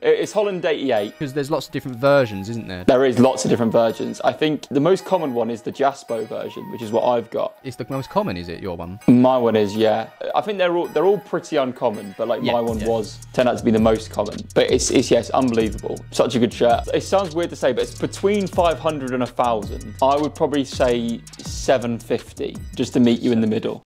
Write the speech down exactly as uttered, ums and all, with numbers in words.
It's Holland eighty-eight. Because there's lots of different versions, isn't there? There is lots of different versions. I think the most common one is the Jaspo version, which is what I've got. It's the most common, is it, your one? My one is, yeah. I think they're all they're all pretty uncommon, but like Yeah, my one yeah. was turned out to be the most common. But it's it's yes, unbelievable. Such a good shirt. It sounds weird to say, but it's between five hundred and a thousand. I would probably say seven fifty, just to meet you in the middle.